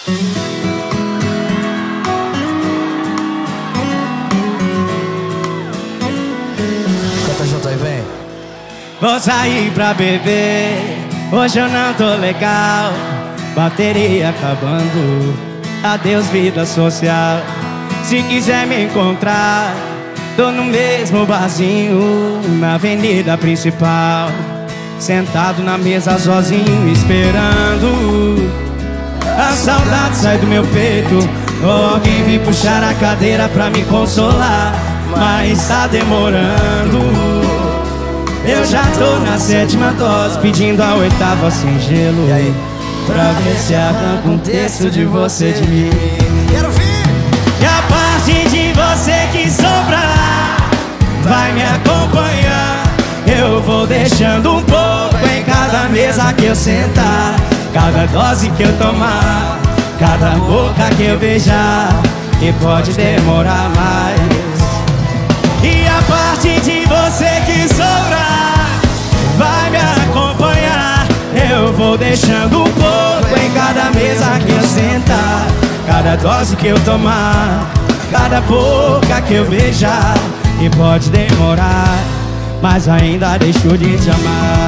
Canta junto aí, vem. Vou sair pra beber, hoje eu não tô legal. Bateria acabando, adeus vida social. Se quiser me encontrar, tô no mesmo barzinho, na avenida principal, sentado na mesa sozinho, esperando a saudade sai do meu peito, ou alguém vir puxar a cadeira pra me consolar. Mas tá demorando, eu já tô na 7ª dose, pedindo a 8ª sem gelo. E aí? Pra ver se arranca um terço de você de mim. Quero ver! E a parte de você que sobrar vai me acompanhar. Eu vou deixando um pouco em cada mesa que eu sentar, cada dose que eu tomar, cada boca que eu beijar, que pode demorar mais. E a parte de você que sobrar vai me acompanhar. Eu vou deixando um pouco em cada mesa que eu sentar, cada dose que eu tomar, cada boca que eu beijar, e pode demorar, mas ainda deixo de te amar.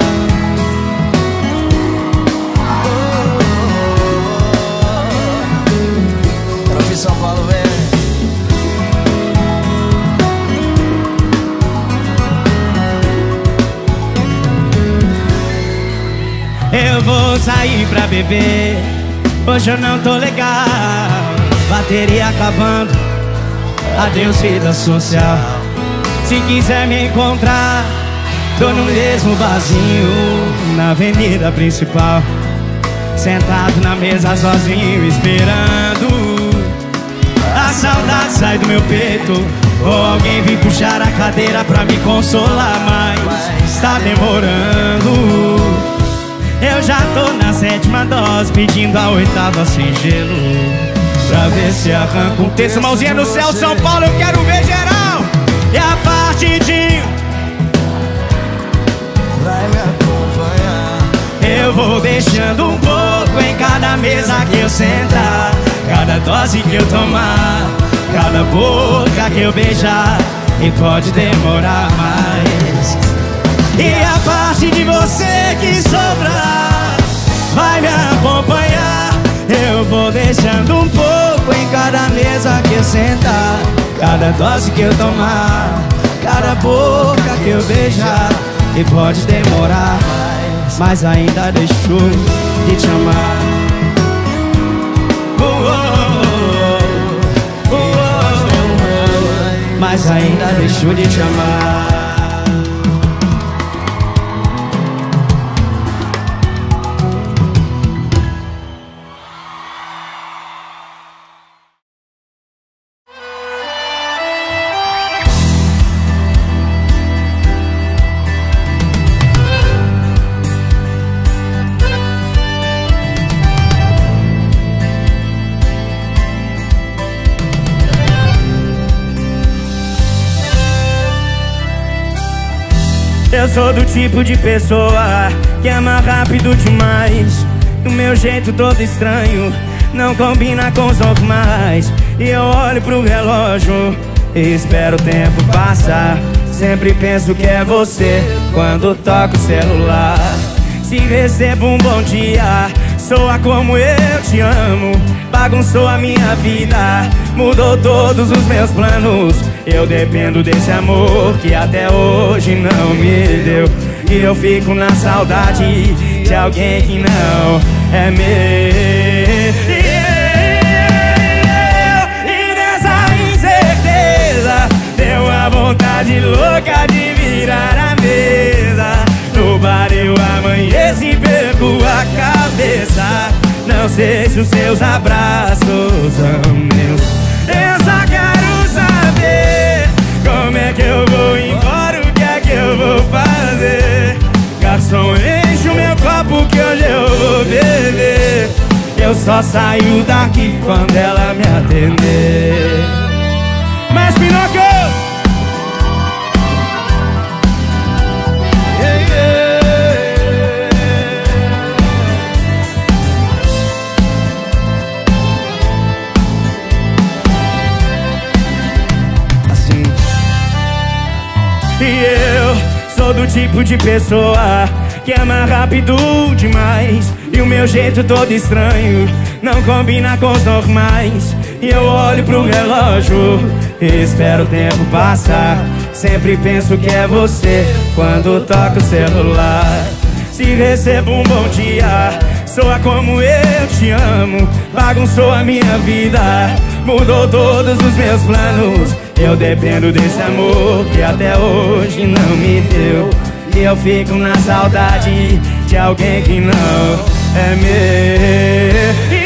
Quero ouvir São Paulo, vem. Eu vou sair pra beber, hoje eu não tô legal. Bateria acabando, adeus vida social. Se quiser me encontrar, tô no mesmo barzinho, na avenida principal, sentado na mesa sozinho, esperando a saudade sai do meu peito, ou alguém vir puxar a cadeira pra me consolar. Mas tá demorando, eu já tô na 7ª dose, pedindo a 8ª sem gelo, pra ver se arranca um terço. Mãozinha no céu, São Paulo, eu quero ver geral. E a parte de Vai me acompanhar. eu vou deixando um pouco em cada mesa que eu sentar, cada dose que eu tomar, cada boca que eu beijar, e pode demorar mais. E a parte de você que sobrar vai me acompanhar. Eu vou deixando um pouco em cada mesa que eu sentar, cada dose que eu tomar, cada boca que eu beijar, e pode demorar mais, mas ainda deixo de te amar. Mas ainda deixo de te amar. Eu sou do tipo de pessoa que ama rápido demais. O meu jeito todo estranho não combina com os normais. E eu olho pro relógio e espero o tempo passar. Sempre penso que é você quando toco o celular. Se recebo um bom dia, soa como eu te amo. Bagunçou a minha vida, mudou todos os meus planos. Eu dependo desse amor que até hoje não me deu. E eu fico na saudade de alguém que não é meu. E nessa incerteza deu a vontade louca de virar a mesa. No bar eu amanheço e perco a cabeça. Não sei se os seus abraços são meus. Eu só quero saber como é que eu vou embora, o que é que eu vou fazer. Garçom, enche o meu copo que hoje eu vou beber. Eu só saio daqui quando ela me atender. Mas Pinocchio! E eu sou do tipo de pessoa que ama rápido demais, e o meu jeito todo estranho não combina com os normais. E eu olho pro relógio e espero o tempo passar. Sempre penso que é você quando toco o celular. Se recebo um bom dia, soa como eu te amo. Bagunçou a minha vida, mudou todos os meus planos. Eu dependo desse amor que até hoje não me deu. E eu fico na saudade de alguém que não é meu.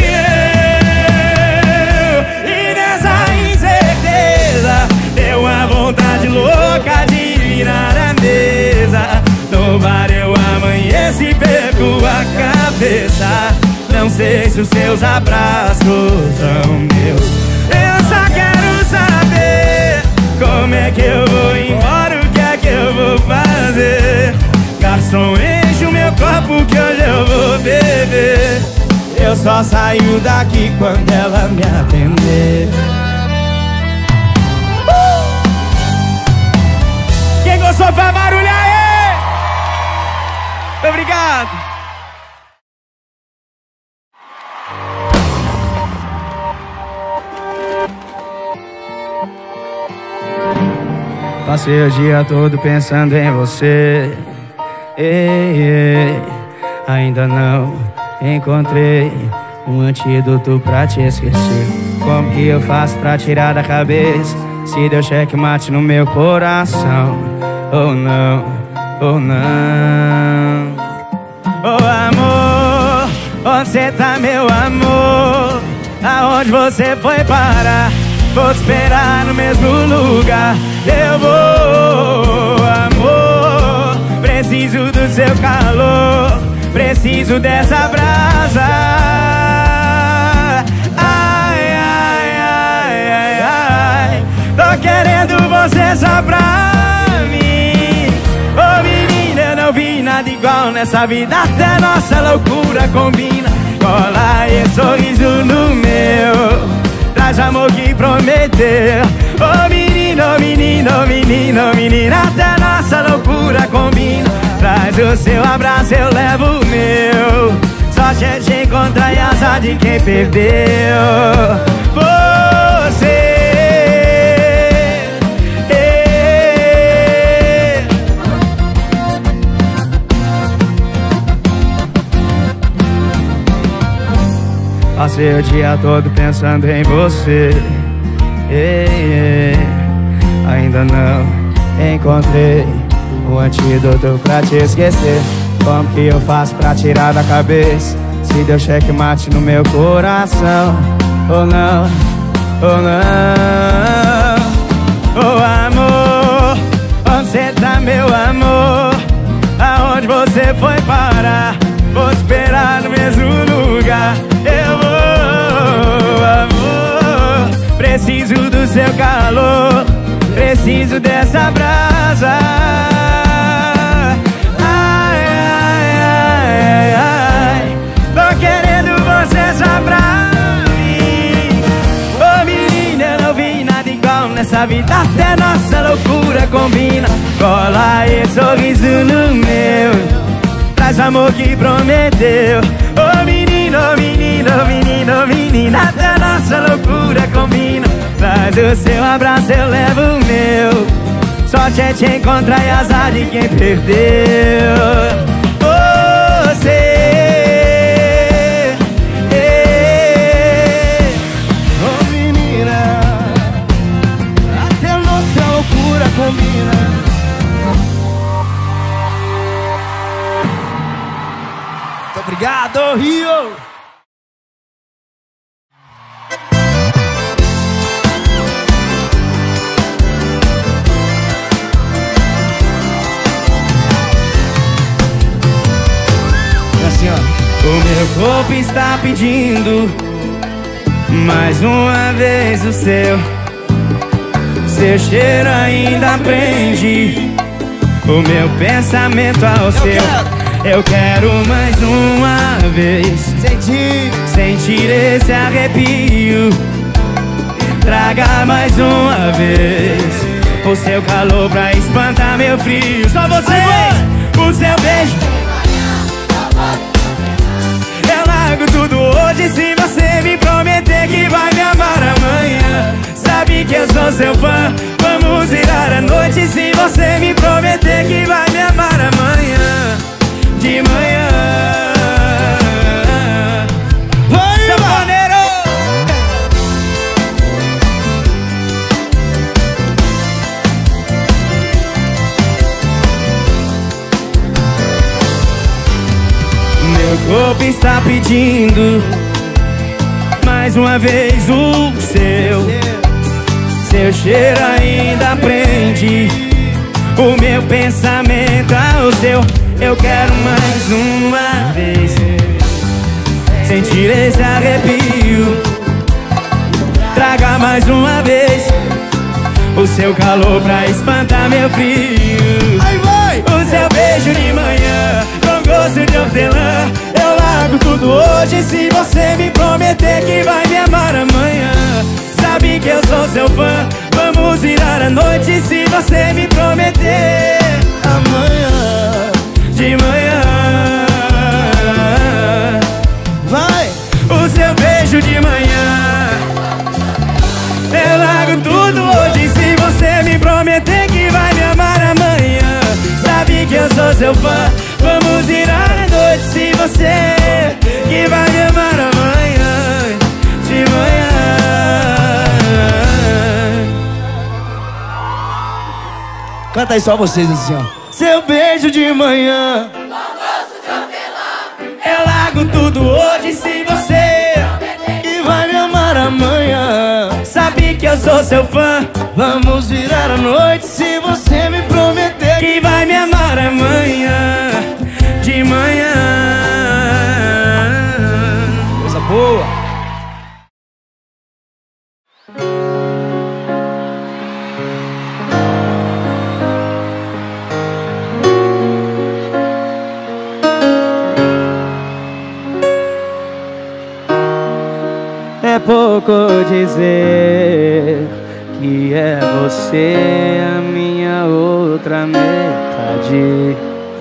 E nessa incerteza deu uma vontade louca de virar a mesa. No bar eu amanheço e perco a cabeça. Não sei se os seus abraços são meus. Eu só quero saber como é que eu vou embora, o que é que eu vou fazer. Garçom, enche o meu copo que hoje eu vou beber. Eu só saio daqui quando ela me atender. Quem gostou faz barulho aí! Obrigado! Passei o dia todo pensando em você. Ainda não encontrei um antídoto pra te esquecer. Como que eu faço pra tirar da cabeça se deu checkmate no meu coração? Oh não, oh não. Oh amor, onde cê tá meu amor? Aonde você foi parar? Vou te esperar no mesmo lugar. Eu vou, amor. Preciso do seu calor, preciso dessa brasa. Ai, ai, ai, ai, ai. Tô querendo você só pra mim. Ô menina, eu não vi nada igual nessa vida. Até nossa loucura combina. Cola esse sorriso no meu, traz amor que prometeu. Oh menino, oh menino, oh menino, oh menina, até nossa loucura combina. Traz o seu abraço, eu levo o meu. Sorte é te encontrar e azar de quem perdeu você. Passei o dia todo pensando em você. Ainda não encontrei um antídoto pra te esquecer. Como que eu faço pra tirar da cabeça se deu checkmate no meu coração? Oh não, oh não. Oh amor, onde cê tá meu amor? Aonde você foi parar? Vou esperar no mesmo lugar. Eu vou, amor. Preciso do seu calor, preciso dessa brasa. Ai, ai, ai, ai. Tô querendo você só pra mim. Ô menina, eu não vi nada igual nessa vida. Até nossa loucura combina. Cola esse sorriso no meu, traz amor que prometeu. Oh menino, oh menino, oh menino, oh menina, até nossa loucura combina. Traz o seu abraço, eu levo o meu. Sorte é te encontrar e azar de quem perdeu você. Oh menina, até nossa loucura combina. Obrigado, Rio! Assim, ó. O meu corpo está pedindo mais uma vez o seu. Seu cheiro ainda prende o meu pensamento ao seu. Eu quero mais uma vez sentir esse arrepio. Traga mais uma vez o seu calor pra espantar meu frio. Só vocês, o seu beijo. Eu largo tudo hoje se você me prometer que vai me amar amanhã. Sabe que eu sou seu fã, vamos virar a noite se você me prometer que vai me amar amanhã. De manhã. Vai, sanfoneiro! Meu corpo está pedindo mais uma vez o seu cheiro ainda prende o meu pensamento ao seu. Eu quero mais uma vez sentir esse arrepio. Traga mais uma vez o seu calor pra espantar meu frio. Aí vai! O seu beijo de manhã com gosto de hortelã. Eu largo tudo hoje se você me prometer que vai me amar amanhã. Sabe que eu sou seu fã, vamos virar a noite se você me prometer Amanhã. de manhã. Vai! O seu beijo de manhã. Eu largo tudo hoje se você me prometer que vai me amar amanhã. Sabe que eu sou seu fã, vamos virar a noite se você que vai me amar amanhã. De manhã. Canta aí só vocês assim, ó. Seu beijo de manhã. Eu largo tudo hoje se você Que vai me amar amanhã. sabe que eu sou seu fã. Vamos virar a noite se você me prometer Que vai me amar amanhã. De manhã. coisa boa. É pouco dizer que é você a minha outra metade.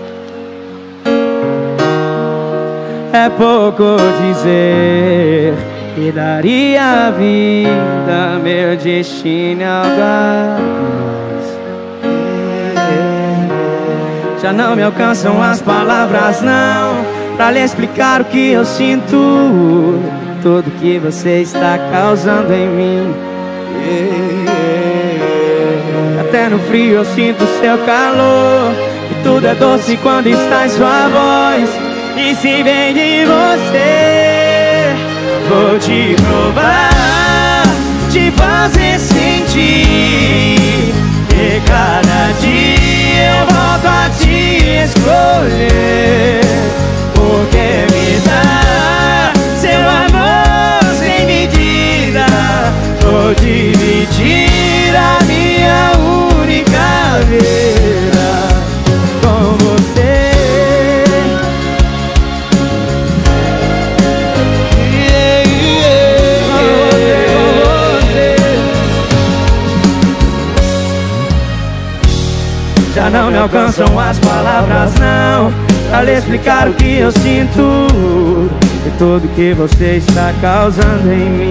É pouco dizer que daria a vida, meu destino é algo a mais. Já não me alcançam as palavras não pra lhe explicar o que eu sinto, tudo que você está causando em mim. Até no frio eu sinto seu calor, e tudo é doce quando está em sua voz. E se vem de você, vou te provar, te fazer sentir. E cada dia eu volto a te escolher, porque me dá seu amor sem medida. Vou dividir a minha única vida com você. Já não me alcançam as palavras não pra lhe explicar o que eu sinto e tudo que você está causando em mim.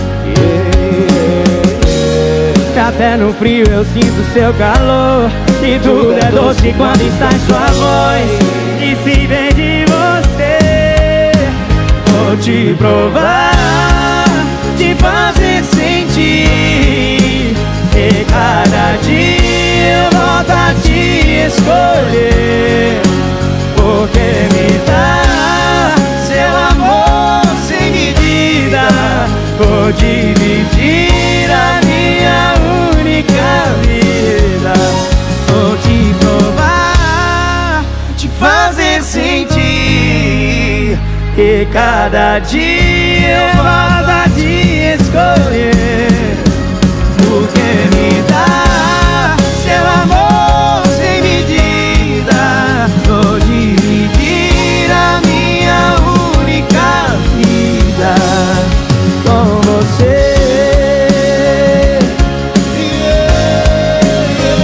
Até no frio eu sinto seu calor, e tudo é doce quando está em sua voz. E se vem de você, vou te provar, te fazer sentir. E cada dia eu volto a te escolher, porque me dá seu amor sem medida. Vou dividir a minha única vida. Vou te provar, te fazer sentir. Que cada dia eu volto a te escolher, porque me dá seu amor sem medida. Vou dividir a minha única vida com você.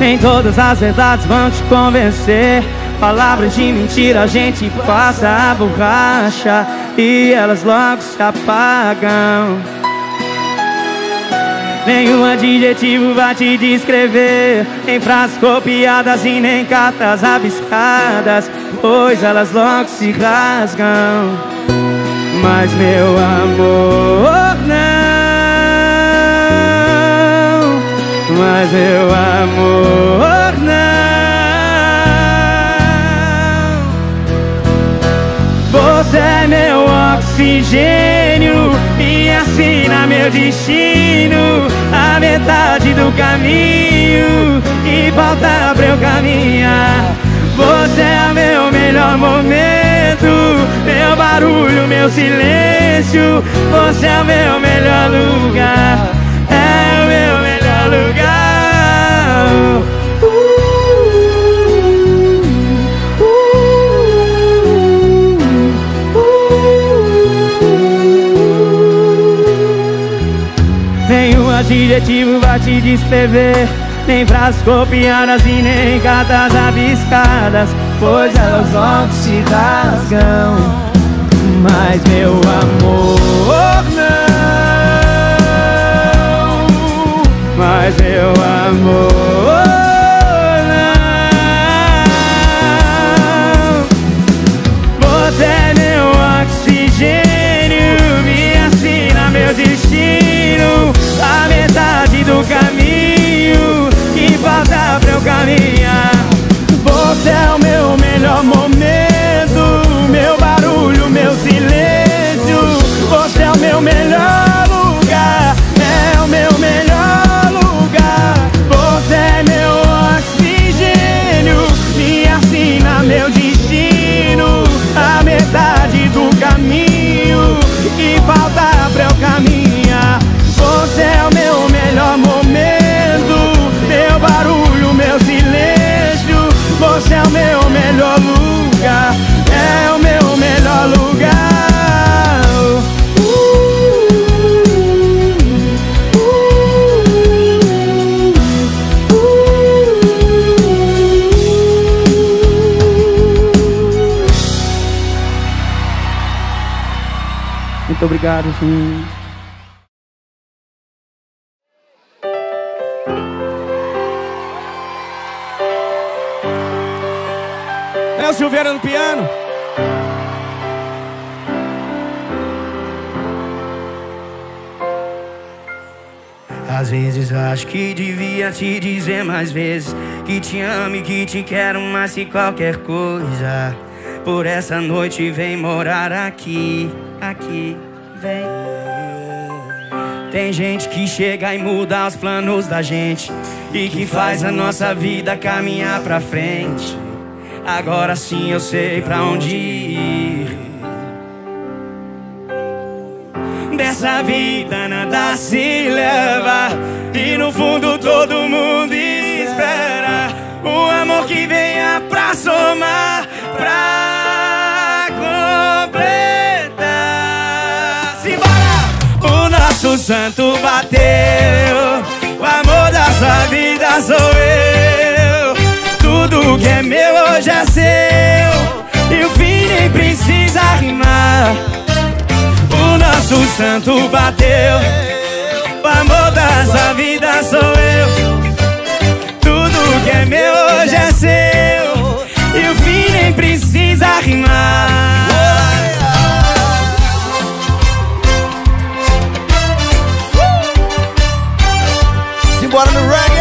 Nem todas as verdades vão te convencer. Palavras de mentira a gente passa a borracha e elas logo se apagam. Nenhum adjetivo vai te descrever, nem frases copiadas e nem cartas rabiscadas, pois elas logo se rasgam. Mas meu amor não, mas meu amor não. Você é meu oxigênio, me assina meu destino, a metade do caminho e falta pra eu caminhar. Você é meu melhor momento, meu barulho, meu silêncio. Você é o meu melhor lugar, é o meu melhor lugar. Nenhum adjetivo vai te descrever, nem frases copiadas e nem cartas rabiscadas, pois elas logo se rasgam. Mas meu amor não, mas meu amor não. Você é meu oxigênio, me assina meu destino, a metade do caminho que falta pra eu caminhar. Você é o meu melhor momento, meu barulho, meu silêncio. Você é o meu melhor lugar, é o meu melhor lugar. Você é meu oxigênio, me assina meu destino, a metade do caminho que falta pra eu caminhar. Você é o meu melhor momento, meu barulho, meu silêncio. Você é o meu melhor lugar, é o meu melhor lugar. Muito obrigado, gente. Léo Silveira no piano. Às vezes acho que devia te dizer mais vezes que te amo e que te quero mais que qualquer coisa. Por essa noite vem morar aqui, aqui, vem. Tem gente que chega e muda os planos da gente e que faz a nossa vida caminhar pra frente. Agora sim eu sei pra onde ir. Dessa vida nada se leva e no fundo todo mundo espera um amor que venha pra somar, pra completar. Simbora! O nosso santo bateu, o amor da sua vida sou eu. Tudo que é meu hoje é seu e o fim nem precisa rimar. O nosso santo bateu, o amor da sua vida sou eu. Tudo que é meu hoje é seu e o fim nem precisa rimar. Simbora no reggae.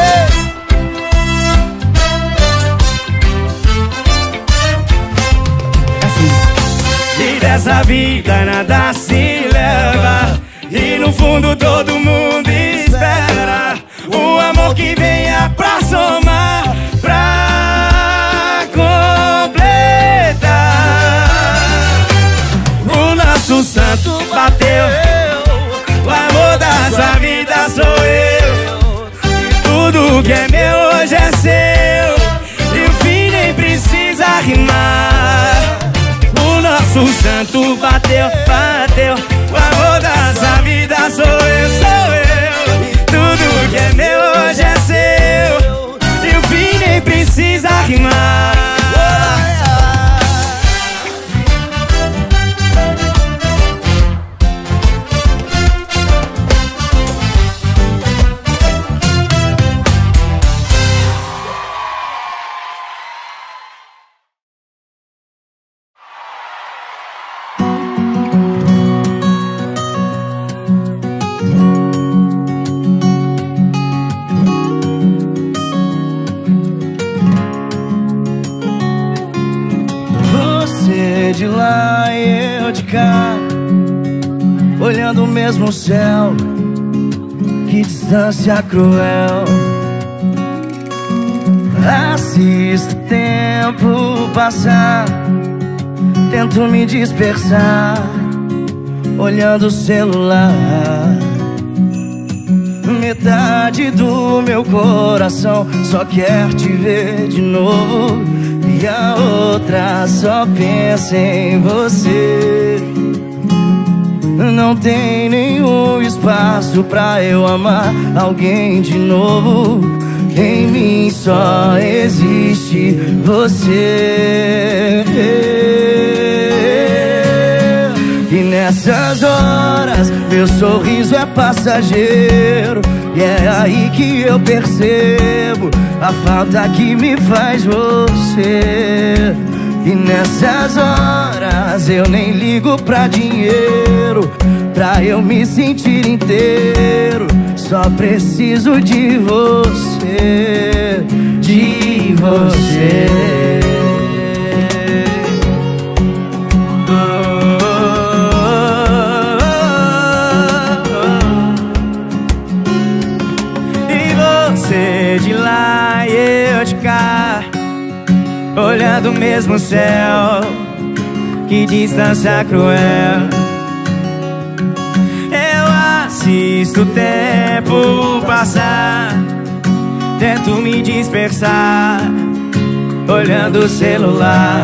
Dessa vida nada se leva e no fundo todo mundo espera um amor que venha pra somar, pra completar. O nosso santo bateu, o amor da sua vida sou eu. Tudo que é meu hoje é seu e o fim nem precisa rimar. O nosso santo bateu, bateu, o amor da sua vida sou eu, sou eu. Tudo que é meu hoje é seu e o fim ficar olhando o mesmo céu. Que distância cruel. Assisto o tempo passar, tento me dispersar olhando o celular. Metade do meu coração só quer te ver de novo, e a outra só pensa em você. Não tem nenhum espaço pra eu amar alguém de novo. Em mim só existe você. E nessas horas meu sorriso é passageiro, e é aí que eu percebo a falta que me faz você. E nessas horas eu nem ligo pra dinheiro, pra eu me sentir inteiro. Só preciso de você, de você. E você de lá e eu de cá, olhando o mesmo céu. Que distância cruel. Eu assisto o tempo passar, tento me dispersar olhando o celular.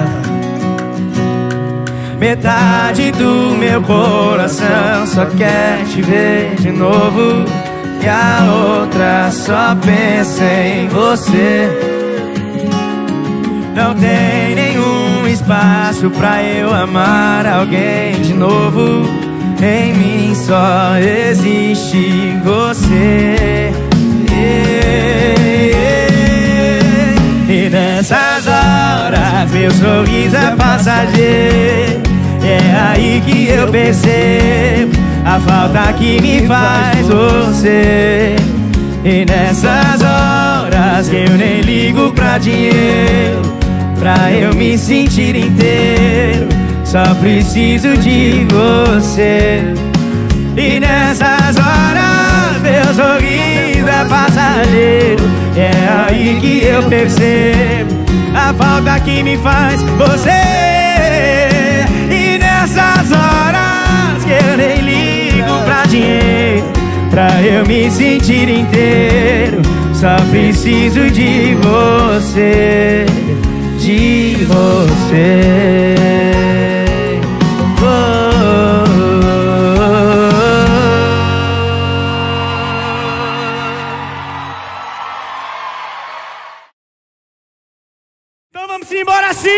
Metade do meu coração só quer te ver de novo, e a outra só pensa em você. Não tem nenhum espaço pra eu amar alguém de novo. Em mim só existe você. E nessas horas meu sorriso é passageiro, é aí que eu percebo a falta que me faz você. E nessas horas eu nem ligo pra dinheiro, pra eu me sentir inteiro. Só preciso de você. E nessas horas meu sorriso é passageiro, é aí que eu percebo a falta que me faz você. E nessas horas que eu nem ligo pra dinheiro, pra eu me sentir inteiro. Só preciso de você, de você. Então vamos embora assim!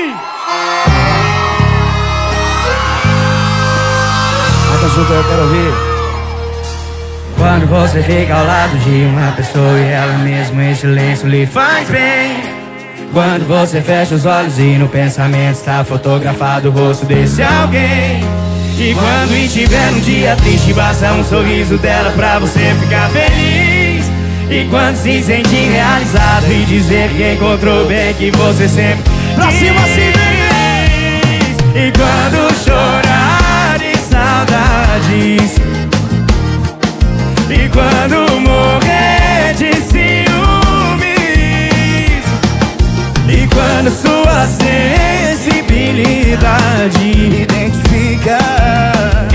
Canta junto, eu quero ouvir. Quando você fica ao lado de uma pessoa e ela mesmo em silêncio lhe faz bem. Quando você fecha os olhos e no pensamento está fotografado o rosto desse alguém. E quando estiver num dia triste, basta um sorriso dela pra você ficar feliz. E quando se sentir realizado e dizer que encontrou bem que você sempre pra cima assim, feliz. E quando chorar de saudades, e quando morrer de ciúmes, e quando sua sensibilidade identificar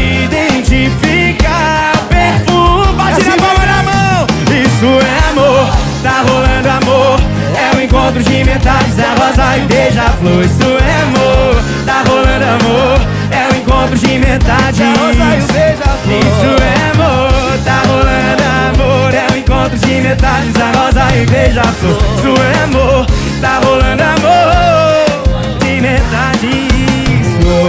perfume, bate na palma na mão. Isso é amor, tá rolando amor. É o encontro de metades, a rosa e beija-flor. Isso é amor, tá rolando amor. É o encontro de metades, a rosa e beija-flor. Isso é amor, tá rolando amor. É o encontro de metades, a rosa e beija-flor. Isso é amor, tá rolando amor de metades.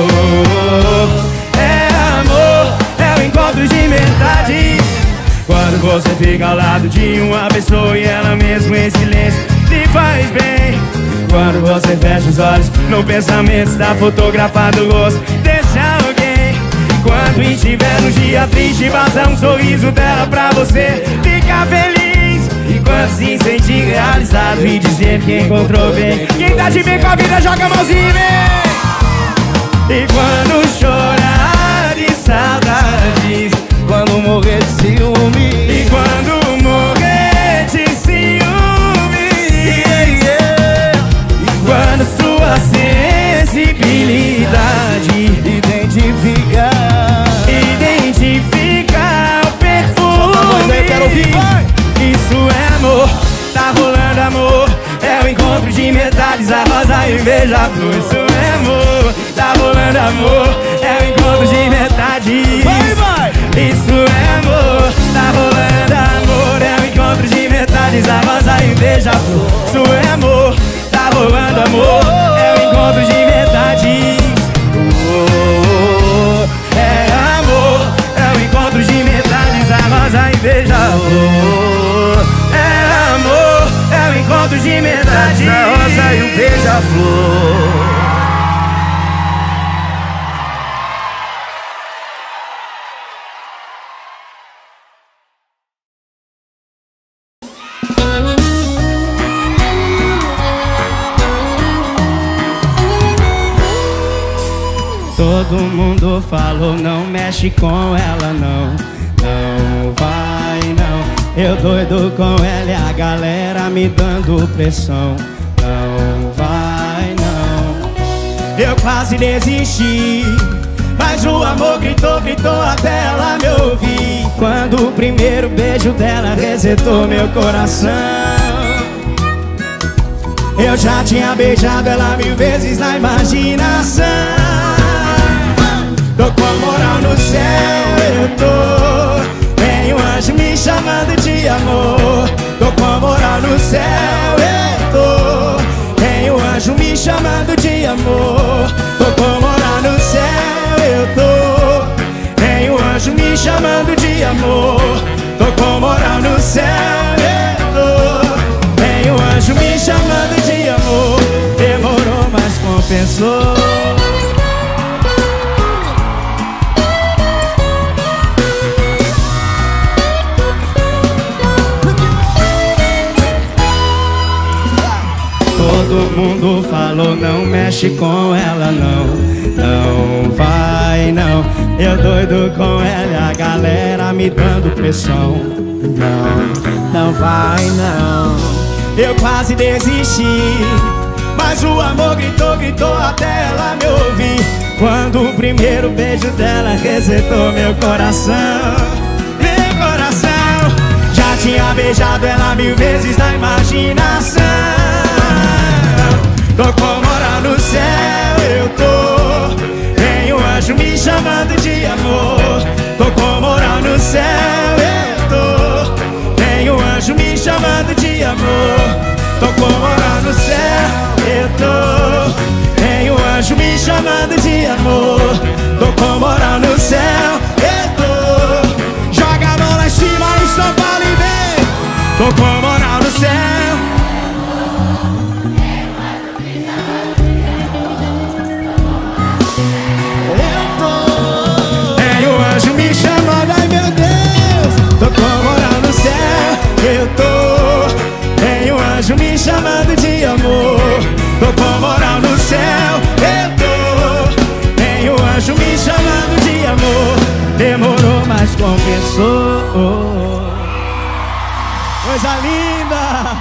É amor, é o encontro de metades. Quando você fica ao lado de uma pessoa e ela mesmo em silêncio lhe faz bem. Quando você fecha os olhos, no pensamento está fotografado o rosto desse alguém. Quando estiver no dia triste, basta um sorriso dela pra você ficar feliz. E quando se sentir realizado e dizer que encontrou bem. Quem tá de bem com a vida, joga a mãozinha, vem! E quando chorar de saudades, quando morrer de ciúme, e quando morrer de ciúme, e quando sua sensibilidade identificar o perfume, isso é amor, tá rolando amor. É o encontro de metades, a rosa e beija-flor. Isso é amor, tá rolando amor. É o encontro de metades, isso é amor, tá rolando amor. É o encontro de metades, a rosa e beija-flor. Isso é amor, tá rolando amor. É o encontro de metades. É amor, é o encontro de metades, a rosa e beija-flor. É amor, é o encontro de metades, a rosa e o beija-flor. Todo mundo falou, não mexe com ela não, não vai não. Eu doido com ela e a galera me dando pressão. Não vai não. Eu quase desisti, mas o amor gritou, gritou até ela me ouvir. Quando o primeiro beijo dela resetou meu coração. Eu já tinha beijado ela 1000 vezes na imaginação. Tô com moral no céu, eu tô. Tem um anjo me chamando de amor. Tô com moral no céu, eu tô. Tem um anjo me chamando de amor. Tô com moral no céu, eu tô. Tem um anjo me chamando de amor. Tô com moral no céu, eu tô. Tem um anjo me chamando de amor. Demorou, mas compensou. Todo mundo falou, não mexe com ela não, não vai não. Eu doido com ela e a galera me dando pressão. Não, não vai não. Eu quase desisti, mas o amor gritou, gritou até ela me ouvir. Quando o primeiro beijo dela resetou meu coração. Meu coração. Já tinha beijado ela 1000 vezes na imaginação. Tô com moral no céu, eu tô. Tem um anjo me chamando de amor. Tô com moral no céu, eu tô. Tem um anjo me chamando de amor. Tô com moral no céu, eu tô. Tem um anjo me chamando de amor. Tô com moral no céu, eu tô. Joga a mão lá em cima em São Paulo e vem. Tô com moral no céu. Tô com moral no céu, eu tô. Tem um anjo me chamando de amor. Tô com moral no céu, eu tô. Tem um anjo me chamando de amor. Demorou, mas compensou. Coisa linda!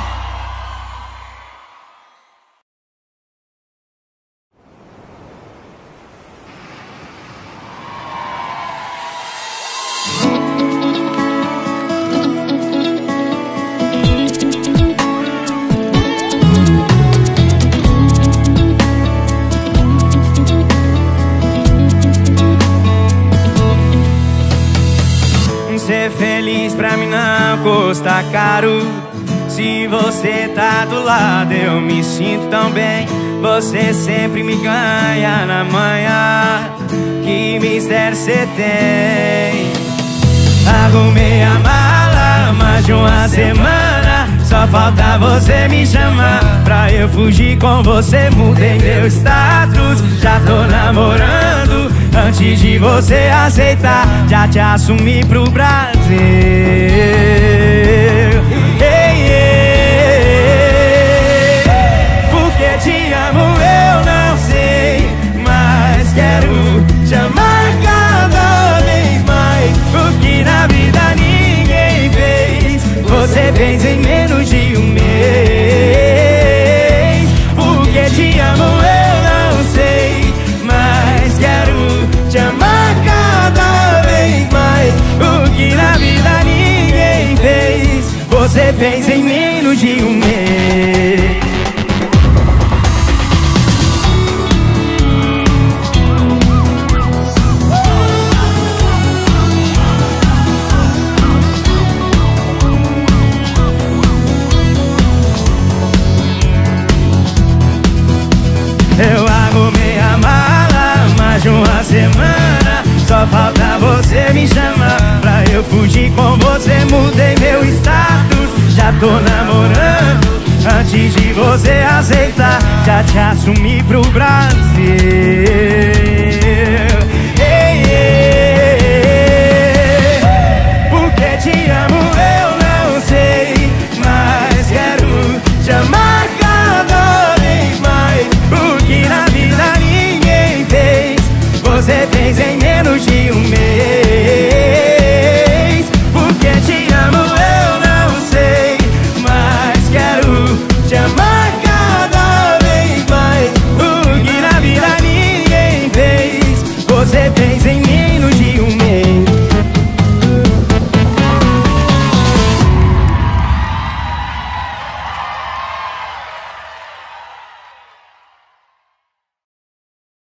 Ser feliz pra mim não custa caro. Se você tá do lado eu me sinto tão bem. Você sempre me ganha na manhã. Que mistério cê tem? Arrumei a mala mais de uma semana. Só falta você me chamar pra eu fugir com você. Mudei meu status, já tô namorando. Antes de você aceitar, já te assumi pro Brasil. Porque te amo eu não sei, mas quero fez em menos de um mês. Eu arrumei a mala mais de uma semana, só falta você me chamar pra eu fugir com você. Mudei meu status, já tô namorando. Antes de você aceitar, já te assumi pro Brasil. Ei, ei, ei. Porque te amo eu não sei, mas quero te amar cada vez mais. O que na vida ninguém fez, você fez em menos de um mês.